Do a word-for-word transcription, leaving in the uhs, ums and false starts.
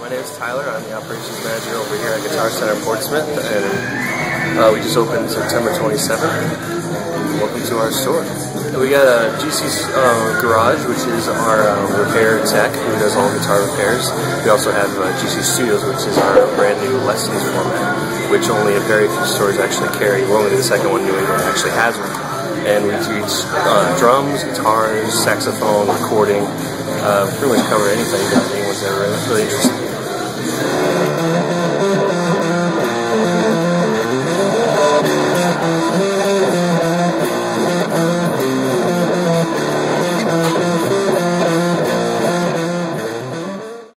My name is Tyler. I'm the operations manager over here at Guitar Center Portsmouth, and uh, we just opened September twenty-seventh. Welcome to our store. We got a G C uh, Garage, which is our uh, repair tech who does all guitar repairs. We also have uh, G C Studios, which is our brand new lessons format, which only a very few stores actually carry. We're only the second one in New England that actually has one. And we teach uh, drums, guitars, saxophone, recording, uh, pretty much cover anything that anyone's ever really